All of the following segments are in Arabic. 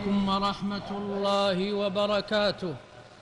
عليكم ورحمة الله وبركاته.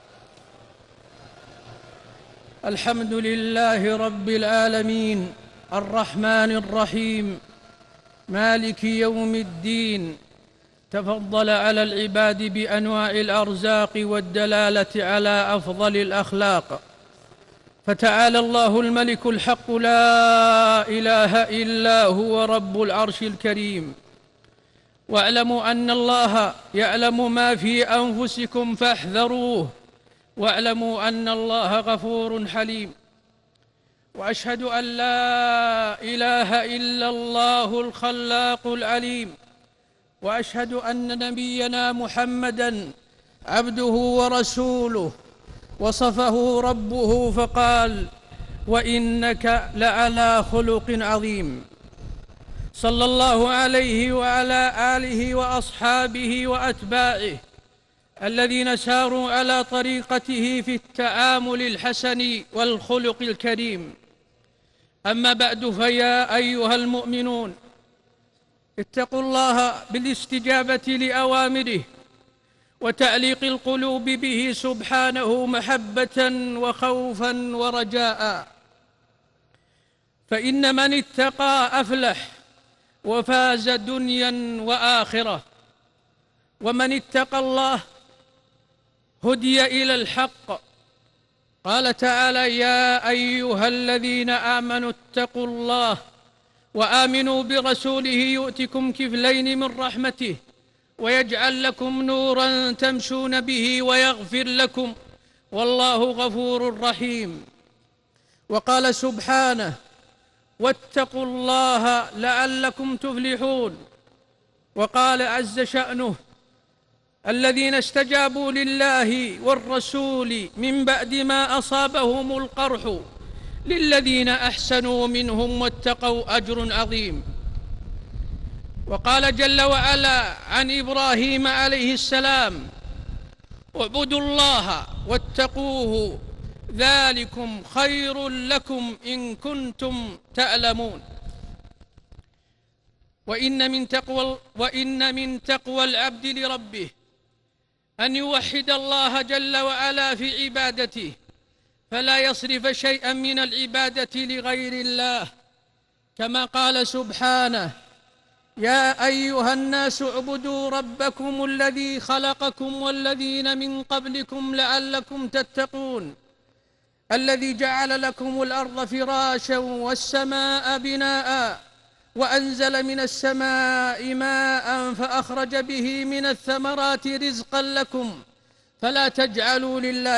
الحمد لله رب العالمين، الرحمن الرحيم، مالك يوم الدين. تفضل على العباد بأنواع الأرزاق والدلالة على أفضل الأخلاق. فتعالى الله الملك الحق لا إله إلا هو رب العرش الكريم. واعلموا أن الله يعلم ما في أنفسكم فاحذروه، واعلموا أن الله غفور حليم. وأشهد أن لا إله إلا الله الخلاق العليم، وأشهد أن نبينا محمدًا عبده ورسوله، وصفه ربه فقال: وإنك لعلى خلق عظيم. صلى الله عليه وعلى آله وأصحابه وأتباعه الذين ساروا على طريقته في التعامل الحسن والخلق الكريم. أما بعد، فيا أيها المؤمنون، اتقوا الله بالاستجابة لأوامره وتعليق القلوب به سبحانه محبة وخوفا ورجاء، فإن من اتقى أفلح وفاز دنيا وآخرة، ومن اتقى الله هدي إلى الحق. قال تعالى: يا أيها الذين آمنوا اتقوا الله وآمنوا برسوله يؤتكم كفلين من رحمته ويجعل لكم نورا تمشون به ويغفر لكم والله غفور رحيم. وقال سبحانه: واتقوا الله لعلكم تفلحون. وقال عز شأنه: الذين استجابوا لله والرسول من بعد ما أصابهم القرح للذين أحسنوا منهم واتقوا أجر عظيم. وقال جل وعلا عن إبراهيم عليه السلام: اعبدوا الله واتقوه ذلكم خير لكم إن كنتم تعلمون. وإن من تقوى العبد لربه أن يوحد الله جل وعلا في عبادته، فلا يصرف شيئا من العبادة لغير الله، كما قال سبحانه: يا أيها الناس اعبدوا ربكم الذي خلقكم والذين من قبلكم لعلكم تتقون، الذي جعل لكم الأرض فراشا والسماء بناء وأنزل من السماء ماء فأخرج به من الثمرات رزقا لكم فلا تجعلوا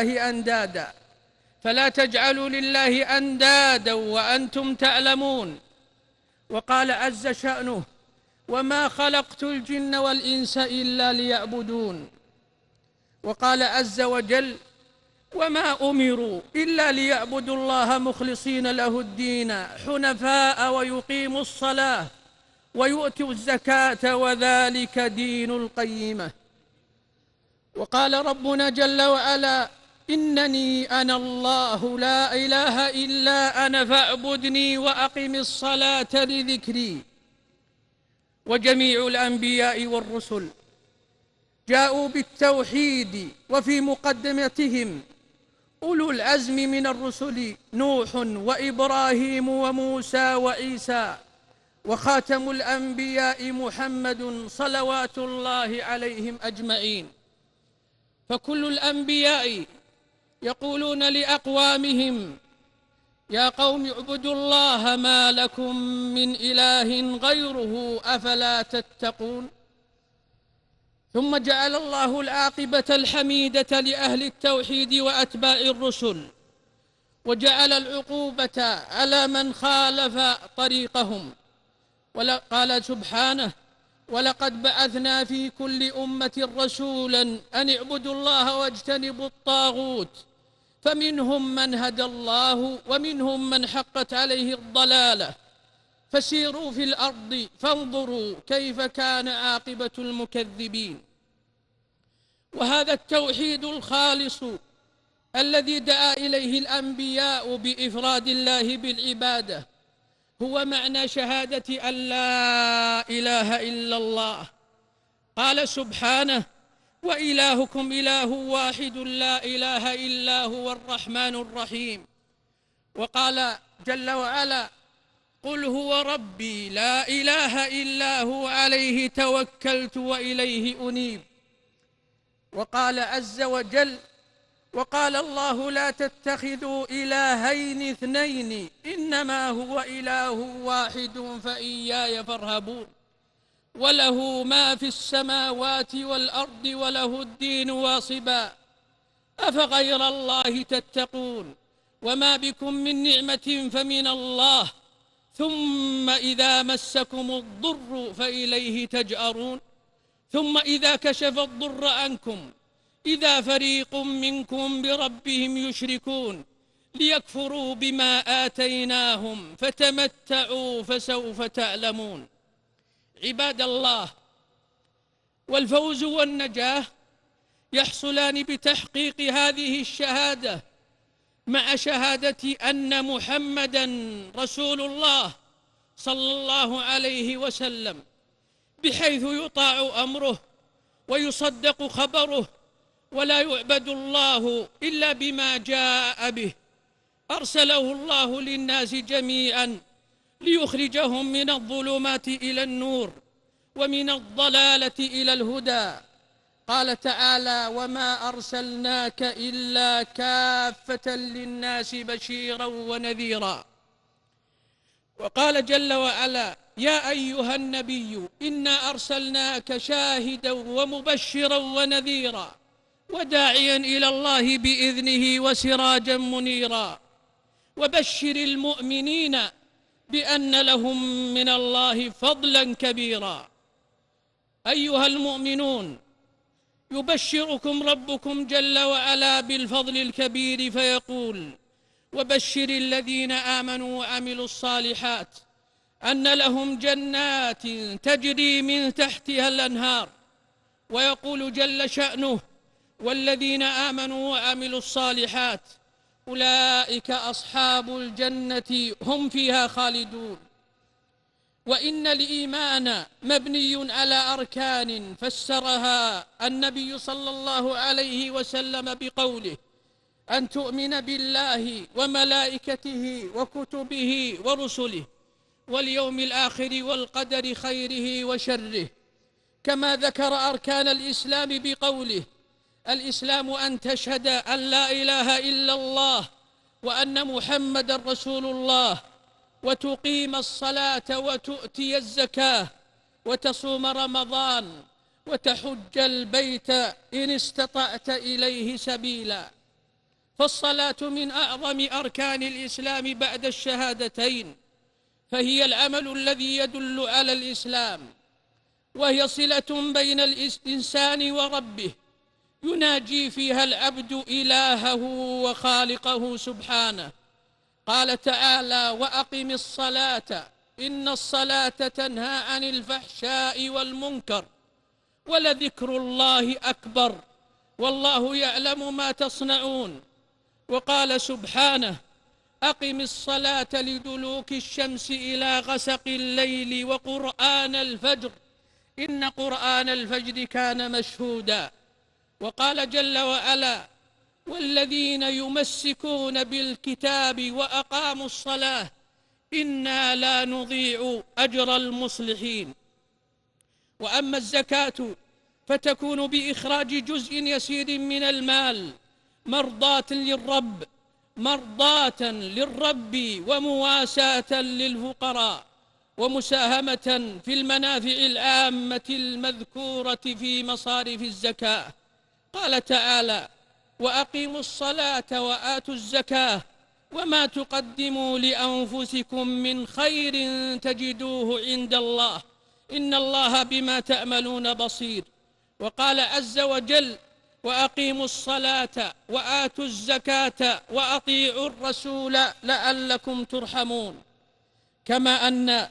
لله أندادا وأنتم تعلمون. وقال عز شأنه: وما خلقت الجن والإنس إلا ليعبدون. وقال عز وجل: وما أمروا إلا ليعبدوا الله مخلصين له الدين حنفاء ويقيموا الصلاة ويؤتوا الزكاة وذلك دين القيمة. وقال ربنا جل وعلا: إنني أنا الله لا إله إلا أنا فاعبدني وأقم الصلاة لذكري. وجميع الأنبياء والرسل جاءوا بالتوحيد، وفي مقدمتهم أولو العزم من الرسل: نوح وإبراهيم وموسى وعيسى، وخاتم الأنبياء محمد صلوات الله عليهم أجمعين. فكل الأنبياء يقولون لأقوامهم: يا قوم اعبدوا الله ما لكم من إله غيره أفلا تتقون. ثم جعل الله العاقبة الحميدة لأهل التوحيد وأتباع الرسل، وجعل العقوبة على من خالف طريقهم. قال سبحانه: ولقد بعثنا في كل أمة رسولا أن اعبدوا الله واجتنبوا الطاغوت فمنهم من هدى الله ومنهم من حقت عليه الضلالة فسيروا في الأرض فانظروا كيف كان عاقبة المكذبين. وهذا التوحيد الخالص الذي دعا إليه الأنبياء بإفراد الله بالعبادة هو معنى شهادة أن لا إله إلا الله. قال سبحانه: وإلهكم إله واحد لا إله إلا هو الرحمن الرحيم. وقال جل وعلا: قل هو ربي لا إله إلا هو عليه توكلت وإليه أنيب. وقال عز وجل: وقال الله لا تتخذوا إلهين اثنين إنما هو إله واحد فإياي فارهبون وله ما في السماوات والأرض وله الدين واصبا أفغير الله تتقون وما بكم من نعمة فمن الله ثم إذا مسكم الضر فإليه تجأرون ثم إذا كشف الضر عنكم إذا فريق منكم بربهم يشركون ليكفروا بما آتيناهم فتمتعوا فسوف تعلمون. عباد الله، والفوز والنجاة يحصلان بتحقيق هذه الشهادة مع شهادة أن محمدًا رسول الله صلى الله عليه وسلم، بحيث يطاع أمره ويصدق خبره ولا يعبد الله إلا بما جاء به. أرسله الله للناس جميعًا ليخرجهم من الظلمات إلى النور ومن الضلالة إلى الهدى. قال تعالى: وما أرسلناك إلا كافة للناس بشيرا ونذيرا. وقال جل وعلا: يا أيها النبي إنا أرسلناك شاهدا ومبشرا ونذيرا وداعيا إلى الله بإذنه وسراجا منيرا وبشر المؤمنين بأن لهم من الله فضلا كبيرا. أيها المؤمنون، يبشركم ربكم جل وعلا بالفضل الكبير فيقول: وبشر الذين آمنوا وعملوا الصالحات أن لهم جنات تجري من تحتها الأنهار. ويقول جل شأنه: والذين آمنوا وعملوا الصالحات أولئك أصحاب الجنة هم فيها خالدون. وإن الإيمان مبني على أركان فسرها النبي صلى الله عليه وسلم بقوله: أن تؤمن بالله وملائكته وكتبه ورسله واليوم الآخر والقدر خيره وشره. كما ذكر أركان الإسلام بقوله: الإسلام أن تشهد أن لا إله إلا الله وأن محمدًا رسول الله وتقيم الصلاة وتؤتي الزكاة وتصوم رمضان وتحج البيت إن استطعت إليه سبيلا. فالصلاة من أعظم أركان الإسلام بعد الشهادتين، فهي العمل الذي يدل على الإسلام، وهي صلة بين الإنسان وربه يناجي فيها العبد إلهه وخالقه سبحانه. قال تعالى: وأقم الصلاة إن الصلاة تنهى عن الفحشاء والمنكر ولذكر الله أكبر والله يعلم ما تصنعون. وقال سبحانه: أقم الصلاة لدلوك الشمس إلى غسق الليل وقرآن الفجر إن قرآن الفجر كان مشهودا. وقال جل وعلا: والذين يمسكون بالكتاب وأقاموا الصلاة إنا لا نضيع أجر المصلحين. وأما الزكاة فتكون بإخراج جزء يسير من المال مرضاة للرب ومواساة للفقراء ومساهمة في المنافع العامة المذكورة في مصارف الزكاة. قال تعالى: وأقيموا الصلاة وآتوا الزكاة وما تقدموا لأنفسكم من خير تجدوه عند الله إن الله بما تعملون بصير. وقال عز وجل: وأقيموا الصلاة وآتوا الزكاة وأطيعوا الرسول لعلكم ترحمون. كما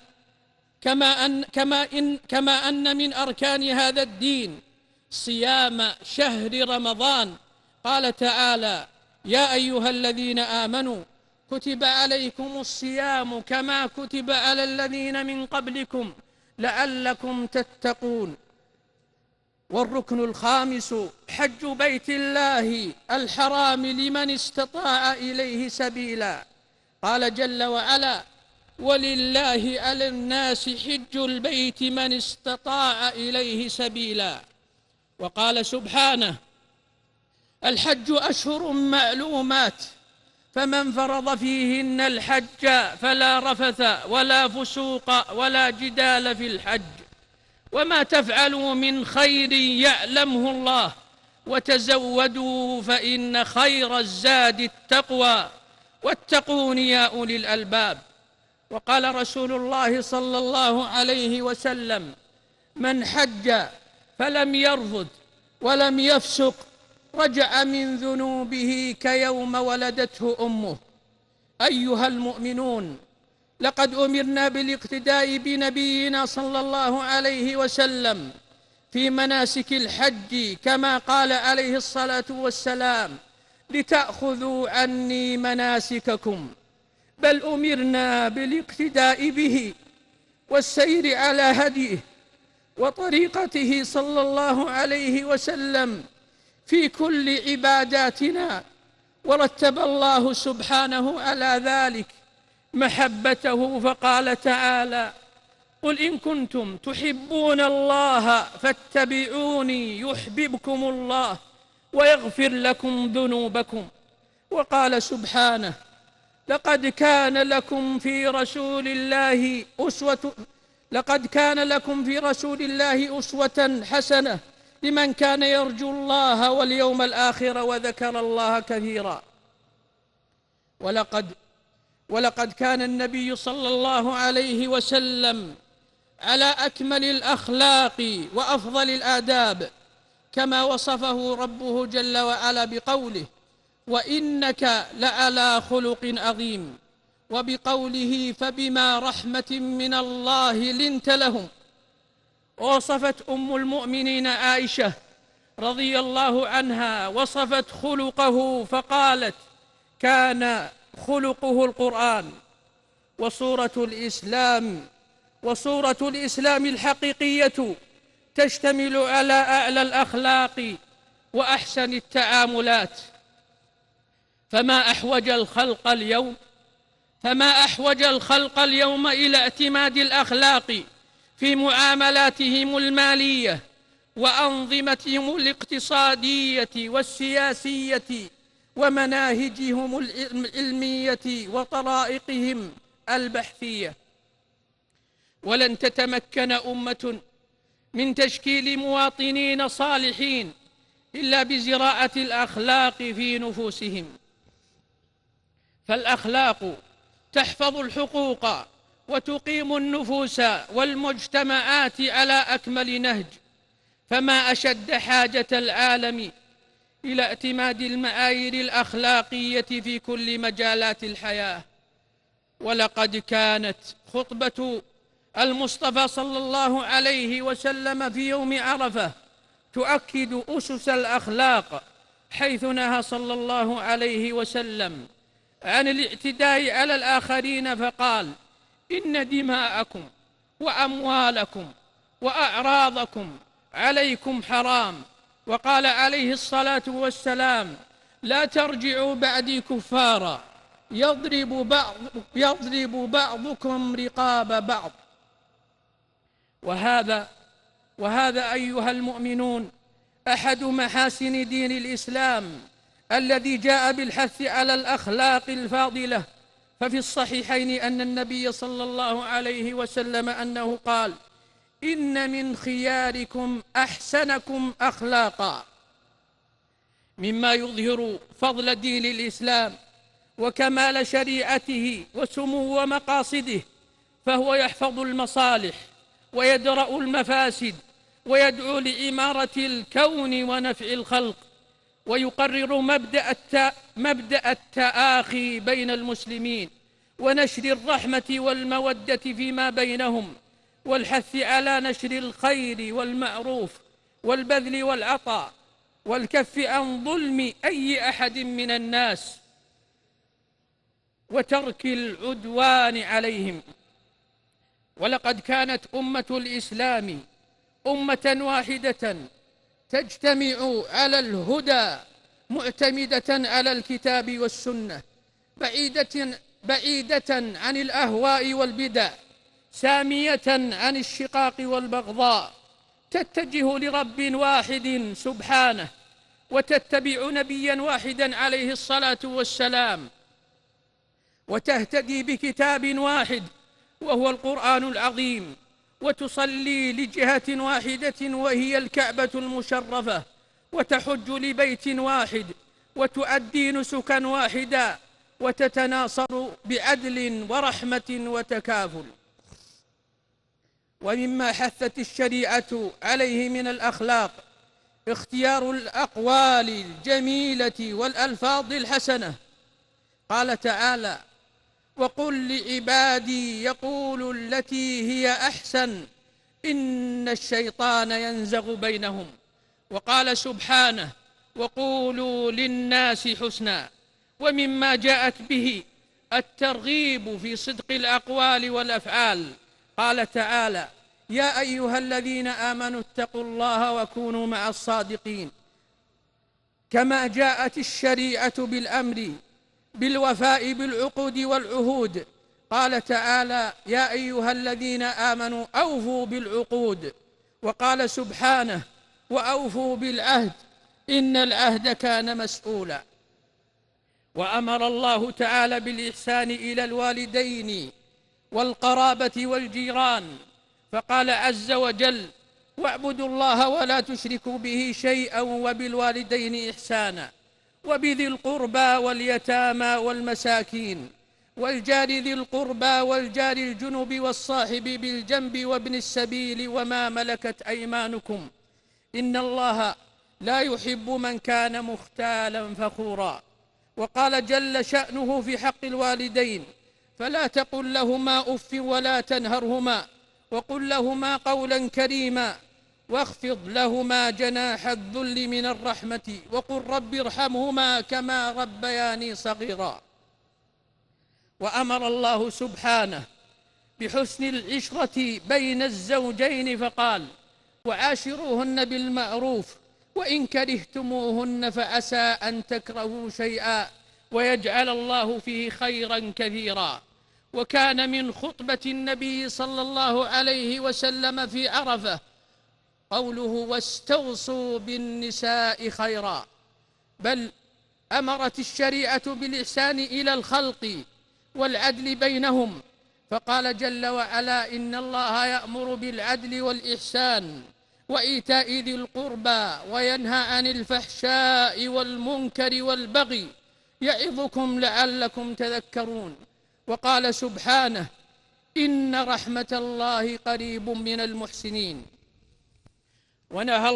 أن من أركان هذا الدين صيام شهر رمضان. قال تعالى: يا أيها الذين آمنوا كتب عليكم الصيام كما كتب على الذين من قبلكم لعلكم تتقون. والركن الخامس حج بيت الله الحرام لمن استطاع إليه سبيلا. قال جل وعلا: ولله على الناس حج البيت من استطاع إليه سبيلا. وقال سبحانه: الحج أشهر معلومات فمن فرض فيهن الحج فلا رفث ولا فسوق ولا جدال في الحج. وما تفعلوا من خير يعلمه الله وتزودوا فإن خير الزاد التقوى واتقون يا أولي الألباب. وقال رسول الله صلى الله عليه وسلم: من حج فلم يرفث ولم يفسق رجع من ذنوبه كيوم ولدته أمه. أيها المؤمنون، لقد أمرنا بالاقتداء بنبينا صلى الله عليه وسلم في مناسك الحج، كما قال عليه الصلاة والسلام: لتأخذوا عني مناسككم. بل أمرنا بالاقتداء به والسير على هديه وطريقته صلى الله عليه وسلم في كل عباداتنا. ورتب الله سبحانه على ذلك محبته فقال تعالى: قل إن كنتم تحبون الله فاتبعوني يحببكم الله ويغفر لكم ذنوبكم. وقال سبحانه: لقد كان لكم في رسول الله أسوة حسنة لمن كان يرجو الله واليوم الآخر وذكر الله كثيرا. ولقد كان النبي صلى الله عليه وسلم على أكمل الأخلاق وأفضل الآداب، كما وصفه ربه جل وعلا بقوله: وإنك لعلى خلق عظيم، وبقوله: فبما رحمة من الله لنت لهم. ووصفت أم المؤمنين عائشة رضي الله عنها وصفت خلقه فقالت: كان خلقه القرآن. وصورة الإسلام الحقيقية تشتمل على أعلى الأخلاق وأحسن التعاملات. فما أحوج الخلق اليوم إلى اعتماد الأخلاق في معاملاتهم المالية وأنظمتهم الاقتصادية والسياسية ومناهجهم العلمية وطرائقهم البحثية. ولن تتمكن أمة من تشكيل مواطنين صالحين إلا بزراعة الأخلاق في نفوسهم. فالأخلاق تحفظ الحقوق وتقيم النفوس والمجتمعات على أكمل نهج. فما أشد حاجة العالم إلى اعتماد المعايير الأخلاقية في كل مجالات الحياة. ولقد كانت خطبة المصطفى صلى الله عليه وسلم في يوم عرفة تؤكد أسس الأخلاق، حيث نهى صلى الله عليه وسلم عن الاعتداء على الآخرين فقال: إن دماءكم وأموالكم وأعراضكم عليكم حرام. وقال عليه الصلاة والسلام: لا ترجعوا بعدي كفارا يضرب بعضكم رقاب بعض. وهذا أيها المؤمنون أحد محاسن دين الإسلام الذي جاء بالحث على الأخلاق الفاضلة. ففي الصحيحين أن النبي صلى الله عليه وسلم أنه قال: إن من خياركم أحسنكم أخلاقا. مما يظهر فضل دين الإسلام وكمال شريعته وسمو مقاصده، فهو يحفظ المصالح ويدرأ المفاسد ويدعو لإمارة الكون ونفع الخلق، ويقرر مبدأ التآخي بين المسلمين ونشر الرحمة والمودة فيما بينهم، والحث على نشر الخير والمعروف والبذل والعطاء والكف عن ظلم أي أحد من الناس وترك العدوان عليهم. ولقد كانت أمة الإسلام أمة واحدة تجتمع على الهدى معتمدة على الكتاب والسنة، بعيدة عن الأهواء والبدع، سامية عن الشقاق والبغضاء، تتجه لرب واحد سبحانه، وتتبع نبيا واحدا عليه الصلاة والسلام، وتهتدي بكتاب واحد وهو القرآن العظيم، وتصلي لجهة واحدة وهي الكعبة المشرفة، وتحج لبيت واحد، وتؤدي نسكا واحدا، وتتناصر بعدل ورحمة وتكافل. ومما حثت الشريعة عليه من الأخلاق اختيار الأقوال الجميلة والألفاظ الحسنة. قال تعالى: وقل لعبادي يقولوا التي هي أحسن إن الشيطان ينزغ بينهم. وقال سبحانه: وقولوا للناس حسنا. ومما جاءت به الترغيب في صدق الأقوال والأفعال. قال تعالى: يا أيها الذين آمنوا اتقوا الله وكونوا مع الصادقين. كما جاءت الشريعة بالأمر بالوفاء بالعقود والعهود. قال تعالى: يا أيها الذين آمنوا أوفوا بالعقود. وقال سبحانه: وأوفوا بالعهد إن العهد كان مسؤولا. وأمر الله تعالى بالإحسان إلى الوالدين والقرابة والجيران، فقال عز وجل: واعبدوا الله ولا تشركوا به شيئا وبالوالدين إحسانا وبذي القربى واليتامى والمساكين والجار ذي القربى والجار الجنب والصاحب بالجنب وابن السبيل وما ملكت أيمانكم إن الله لا يحب من كان مختالا فخورا. وقال جل شأنه في حق الوالدين: فلا تقل لهما أف ولا تنهرهما وقل لهما قولا كريما واخفض لهما جناح الذل من الرحمة وقل رب ارحمهما كما ربياني صغيرا. وأمر الله سبحانه بحسن العشرة بين الزوجين فقال: وعاشروهن بالمعروف وإن كرهتموهن فعسى أن تكرهوا شيئا ويجعل الله فيه خيرا كثيرا. وكان من خطبة النبي صلى الله عليه وسلم في عرفة قوله: واستوصوا بالنساء خيرا. بل أمرت الشريعة بالإحسان إلى الخلق والعدل بينهم، فقال جل وعلا: إن الله يأمر بالعدل والإحسان وإيتاء ذي القربى وينهى عن الفحشاء والمنكر والبغي يعظكم لعلكم تذكرون. وقال سبحانه: إن رحمة الله قريب من المحسنين. ونهى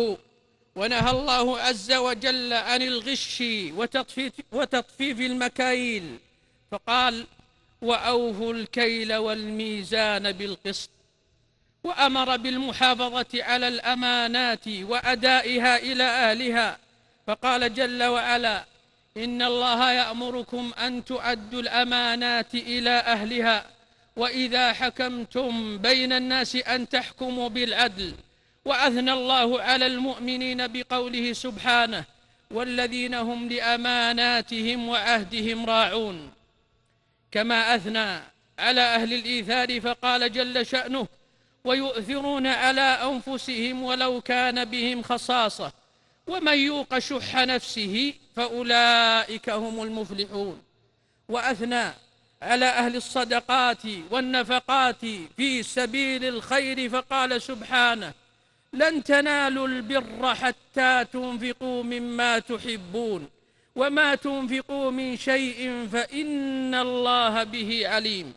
الله عز وجل عن الغش وتطفيف المكاييل، فقال: وأوفوا الكيل والميزان بالقسط. وأمر بالمحافظة على الأمانات وأدائها إلى أهلها، فقال جل وعلا: إن الله يأمركم أن تؤدوا الأمانات إلى أهلها وإذا حكمتم بين الناس أن تحكموا بالعدل. وأثنى الله على المؤمنين بقوله سبحانه: والذين هم لأماناتهم وعهدهم راعون. كما أثنى على أهل الإيثار فقال جل شأنه: ويؤثرون على أنفسهم ولو كان بهم خصاصة ومن يوق شح نفسه فأولئك هم المفلحون. وأثنى على أهل الصدقات والنفقات في سبيل الخير فقال سبحانه: لن تنالوا البر حتى تنفقوا مما تحبون وما تنفقوا من شيء فإن الله به عليم.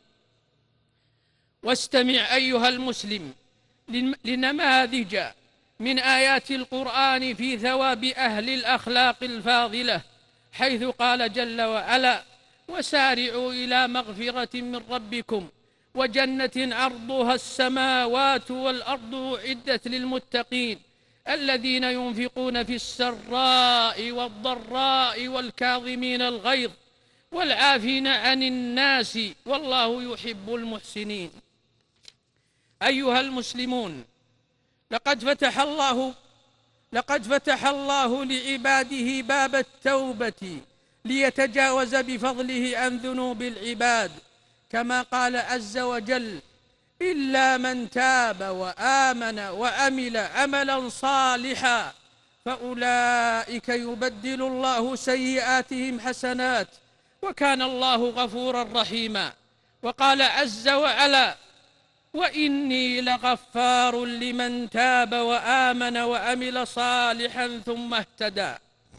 واستمع أيها المسلم لنماذج من آيات القرآن في ثواب أهل الأخلاق الفاضلة، حيث قال جل وعلا: وسارعوا إلى مغفرة من ربكم وجنة عرضها السماوات والأرض أعدت للمتقين الذين ينفقون في السراء والضراء والكاظمين الغيظ والعافين عن الناس والله يحب المحسنين. أيها المسلمون، لقد فتح الله لقد فتح الله لعباده باب التوبة ليتجاوز بفضله عن ذنوب العباد، كما قال عز وجل: إلا من تاب وآمن وعمل عملا صالحا فأولئك يبدل الله سيئاتهم حسنات وكان الله غفورا رحيما. وقال عز وعلا: وإني لغفار لمن تاب وآمن وعمل صالحا ثم اهتدى.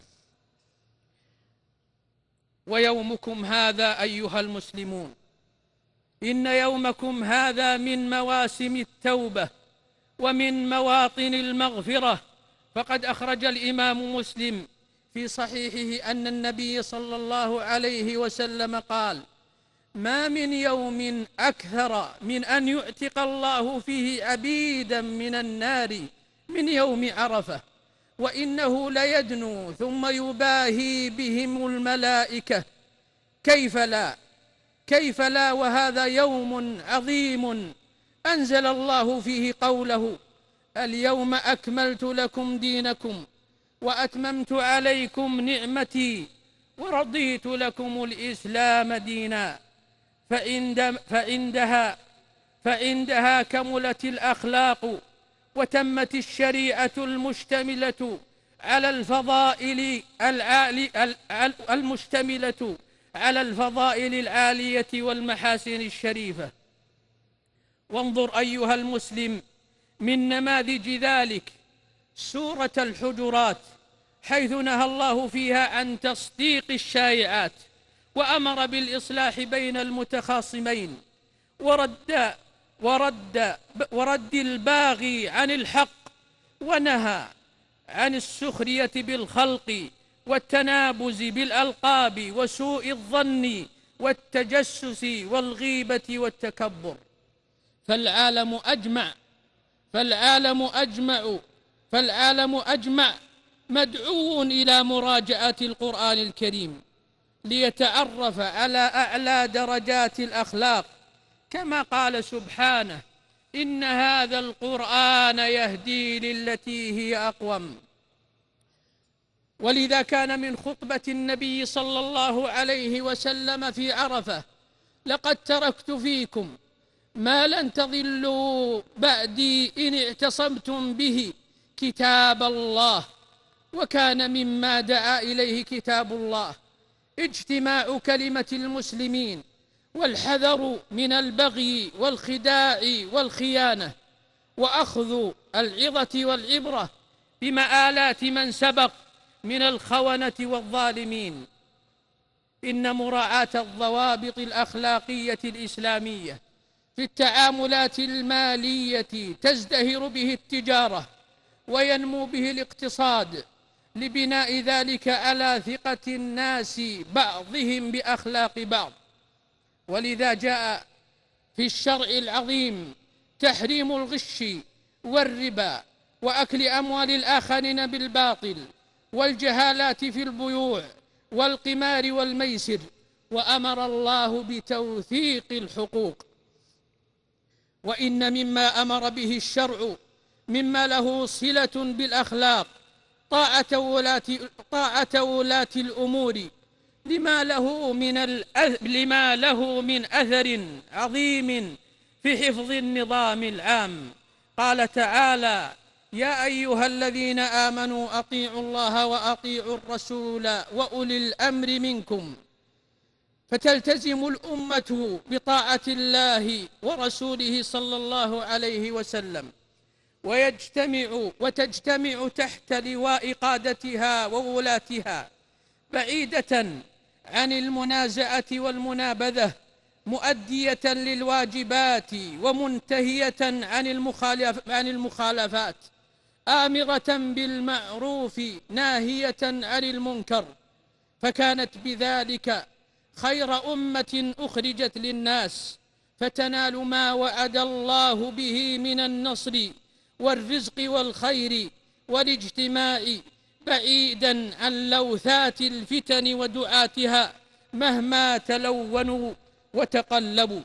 ويومكم هذا أيها المسلمون، إن يومكم هذا من مواسم التوبة ومن مواطن المغفرة. فقد أخرج الإمام مسلم في صحيحه أن النبي صلى الله عليه وسلم قال: ما من يوم أكثر من أن يعتق الله فيه عبيدا من النار من يوم عرفة، وإنه ليدنو ثم يباهي بهم الملائكة. كيف لا وهذا يوم عظيم أنزل الله فيه قوله: اليوم أكملت لكم دينكم وأتممت عليكم نعمتي ورضيت لكم الإسلام دينا. فعندها كملت الأخلاق وتمت الشريعة المشتملة على الفضائل العالية والمحاسن الشريفة. وانظر أيها المسلم من نماذج ذلك سورة الحجرات، حيث نهى الله فيها عن تصديق الشائعات وأمر بالإصلاح بين المتخاصمين ورد الباغي عن الحق، ونهى عن السخرية بالخلق والتنابز بالألقاب وسوء الظن والتجسس والغيبة والتكبر. فالعالم أجمع مدعو إلى مراجعة القرآن الكريم ليتعرف على أعلى درجات الأخلاق، كما قال سبحانه: إن هذا القرآن يهدي للتي هي أقوم. ولذا كان من خطبة النبي صلى الله عليه وسلم في عرفة: لقد تركت فيكم ما لن تضلوا بعدي إن اعتصمتم به كتاب الله. وكان مما دعا إليه كتاب الله اجتماع كلمة المسلمين والحذر من البغي والخداع والخيانة، وأخذ العظة والعبرة بمآلات من سبق من الخونة والظالمين. إن مراعاة الضوابط الأخلاقية الإسلامية في التعاملات المالية تزدهر به التجارة وينمو به الاقتصاد، لبناء ذلك على ثقة الناس بعضهم بأخلاق بعض. ولذا جاء في الشرع العظيم تحريم الغش والربا وأكل أموال الآخرين بالباطل والجهالات في البيوع والقمار والميسر، وأمر الله بتوثيق الحقوق. وإن مما أمر به الشرع مما له صلة بالأخلاق طاعة ولاة الأمور لما له من أثر عظيم في حفظ النظام العام. قال تعالى: يا أيها الذين آمنوا أطيعوا الله وأطيعوا الرسول وأولي الأمر منكم. فتلتزم الأمة بطاعة الله ورسوله صلى الله عليه وسلم، وتجتمع تحت لواء قادتها وولاتها، بعيدة عن المنازعة والمنابذة، مؤدية للواجبات ومنتهية عن المخالفات، آمرة بالمعروف ناهية عن المنكر. فكانت بذلك خير أمة أخرجت للناس، فتنال ما وعد الله به من النصر والرزق والخير والاجتماع، بعيدا عن لوثات الفتن ودعاتها مهما تلونوا وتقلبوا.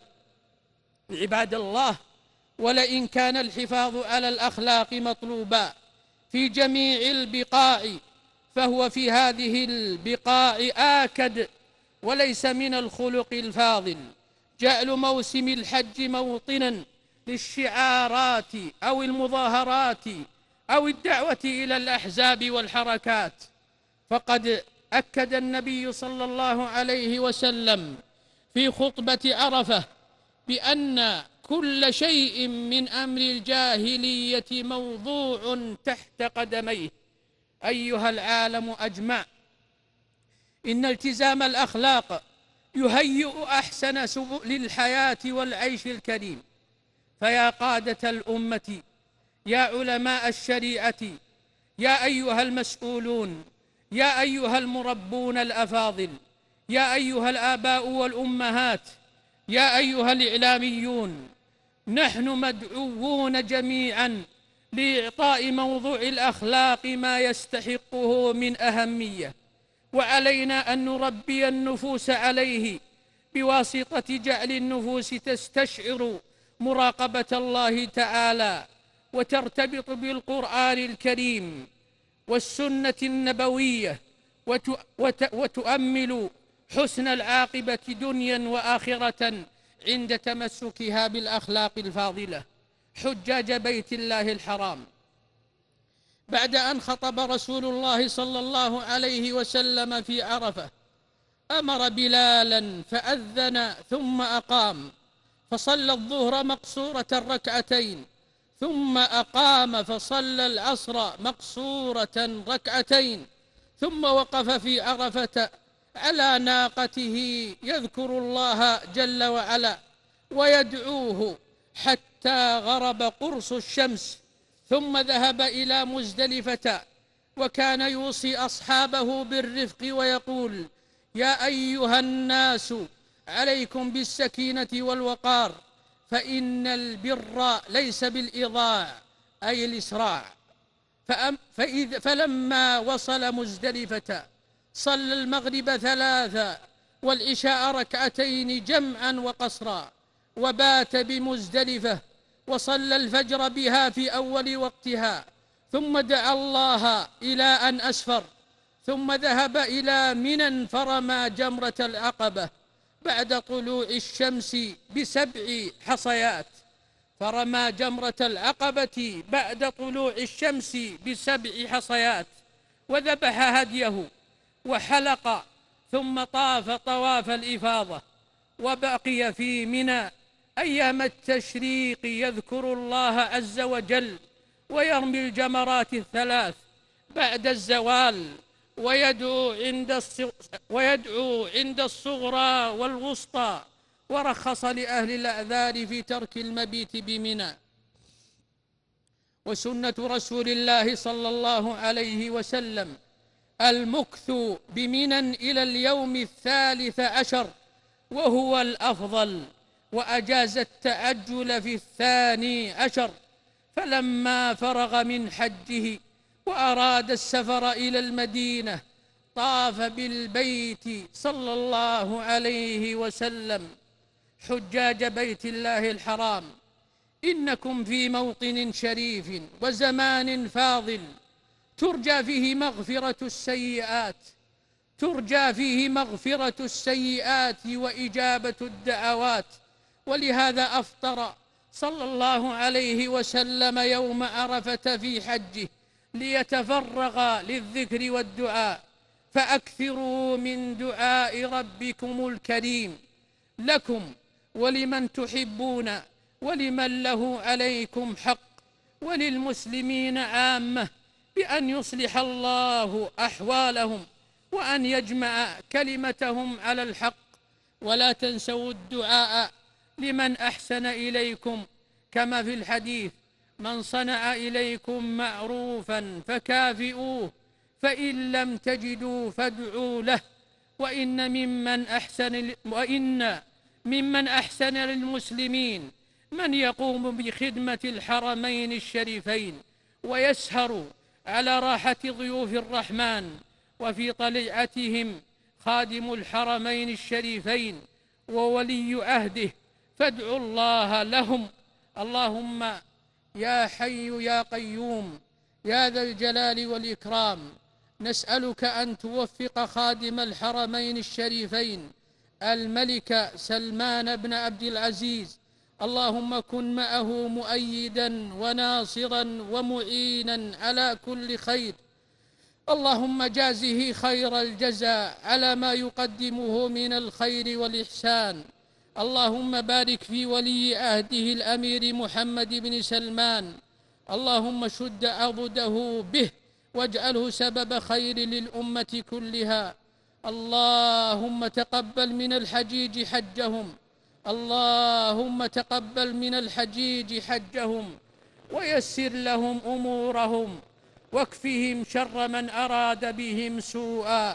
عباد الله، ولئن كان الحفاظ على الأخلاق مطلوبا، في جميع البقاع، فهو في هذه البقاع آكد، وليس من الخلق الفاضل جعل موسم الحج موطنا للشعارات أو المظاهرات أو الدعوة إلى الأحزاب والحركات. فقد أكد النبي صلى الله عليه وسلم في خطبة عرفة بأن كل شيء من أمر الجاهلية موضوع تحت قدميه. أيها العالم أجمع، إن التزام الأخلاق يهيئ أحسن سبل الحياة والعيش الكريم. فيا قادة الأمة، يا علماء الشريعة، يا أيها المسؤولون، يا أيها المربون الأفاضل، يا أيها الآباء والأمهات، يا أيها الإعلاميون، نحن مدعوون جميعا لإعطاء موضوع الأخلاق ما يستحقه من أهمية، وعلينا أن نربي النفوس عليه بواسطة جعل النفوس تستشعر مراقبة الله تعالى وترتبط بالقرآن الكريم والسنة النبوية، وتؤمل حسن العاقبة دنيا وآخرة عند تمسكها بالأخلاق الفاضلة. حجاج بيت الله الحرام، بعد أن خطب رسول الله صلى الله عليه وسلم في عرفة، أمر بلالا فأذن ثم أقام، فصلى الظهر مقصورة ركعتين، ثم أقام فصلى العصر مقصورة ركعتين، ثم وقف في عرفة على ناقته يذكر الله جل وعلا ويدعوه حتى غرب قرص الشمس، ثم ذهب إلى مزدلفة، وكان يوصي أصحابه بالرفق ويقول: يا أيها الناس عليكم بالسكينة والوقار، فإن البر ليس بالإضاع أي الإسراع. فلما وصل مزدلفة صلى المغرب ثلاثا والعشاء ركعتين جمعا وقصرا، وبات بمزدلفة وصلى الفجر بها في أول وقتها، ثم دعا الله إلى أن أسفر، ثم ذهب إلى منى فرمى جمرة العقبة بعد طلوع الشمس ب7 حصيات. فرمى جمرة العقبة بعد طلوع الشمس ب7 حصيات، وذبح هديه وحلق، ثم طاف طواف الإفاضة، وبقي في منى أيام التشريق يذكر الله عز وجل ويرمي الجمرات الثلاث بعد الزوال، ويدعو عند الصغرى والوسطى، ورخص لأهل الأعذار في ترك المبيت بمنى. وسنة رسول الله صلى الله عليه وسلم المكث بمنى إلى اليوم 13، وهو الأفضل، وأجاز التعجل في 12. فلما فرغ من حجه وأراد السفر إلى المدينة طاف بالبيت صلى الله عليه وسلم. حجاج بيت الله الحرام، إنكم في موطن شريف وزمان فاضل ترجى فيه مغفرة السيئات وإجابة الدعوات. ولهذا أفطر صلى الله عليه وسلم يوم عرفة في حجه ليتفرغ للذكر والدعاء. فأكثروا من دعاء ربكم الكريم لكم ولمن تحبون ولمن له عليكم حق وللمسلمين عامة، بأن يصلح الله أحوالهم وأن يجمع كلمتهم على الحق. ولا تنسوا الدعاء لمن أحسن إليكم، كما في الحديث: من صنع إليكم معروفا فكافئوه، فإن لم تجدوا فادعوا له. وإن ممن أحسن للمسلمين من يقوم بخدمة الحرمين الشريفين ويسهر على راحة ضيوف الرحمن، وفي طليعتهم خادم الحرمين الشريفين وولي عهده، فادعوا الله لهم. اللهم يا حي يا قيوم يا ذا الجلال والإكرام، نسألك أن توفق خادم الحرمين الشريفين الملك سلمان بن عبد العزيز، اللهم كن معه مؤيدا وناصرا ومعينا على كل خير، اللهم جازه خير الجزاء على ما يقدمه من الخير والإحسان. اللهم بارك في ولي عهده الأمير محمد بن سلمان، اللهم شد عضده به واجعله سبب خير للأمة كلها. اللهم تقبل من الحجيج حجهم، اللهم تقبل من الحجيج حجهم ويسر لهم أمورهم واكفهم شر من أراد بهم سوءا.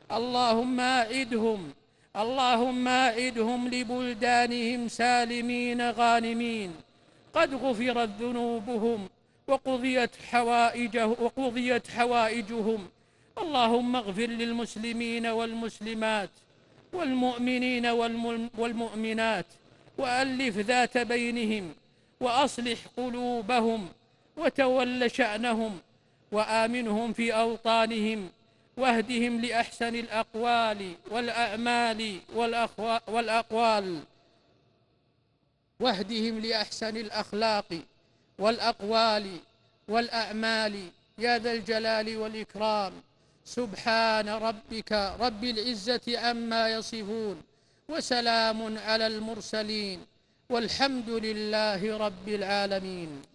اللهم أعدهم لبلدانهم سالمين غانمين، قد غفرت ذنوبهم وقضيت حوائجهم. اللهم اغفر للمسلمين والمسلمات والمؤمنين والمؤمنات، وألف ذات بينهم، وأصلح قلوبهم، وتول شأنهم، وآمنهم في أوطانهم، واهدهم لأحسن الأقوال والأعمال والأقوال، واهدهم لأحسن الأخلاق والأقوال والأعمال يا ذا الجلال والإكرام. سبحان ربك رب العزة عما يصفون، وسلام على المرسلين، والحمد لله رب العالمين.